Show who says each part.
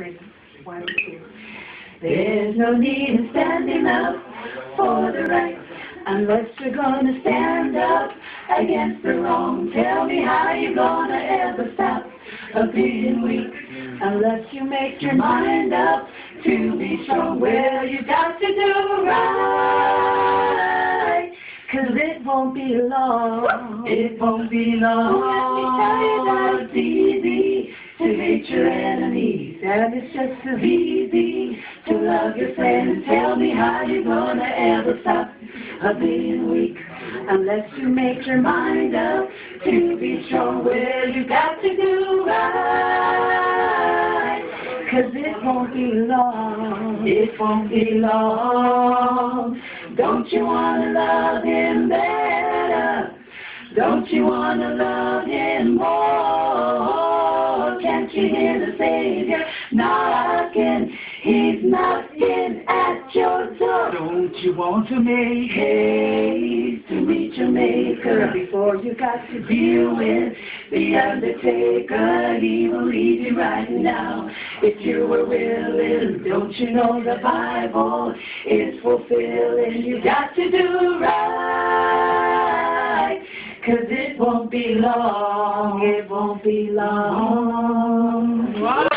Speaker 1: Ready? 1, 2.
Speaker 2: There's no need in standing up for the right unless you're gonna stand up against the wrong. Tell me how you're gonna ever stop being weak unless you make your mind up to be strong. Well, you got to do right, 'cause it won't be long. It won't be long. Let me tell you that it's easy to hate your enemies, and it's just as easy to love your friends. Tell me how you're gonna ever stop being weak unless you make your mind up to be strong. Well, you got to do right, 'cause it won't be long. It won't be long. Don't you wanna love him better? Don't you wanna love him more? Can't you hear the Savior knocking? He's knocking at your door. Don't you want to make haste to reach your Maker before you got to deal with the Undertaker? He will lead you right now if you were willing. Don't you know the Bible is fulfilling? You got to do right, 'cause it won't be long. It won't be long.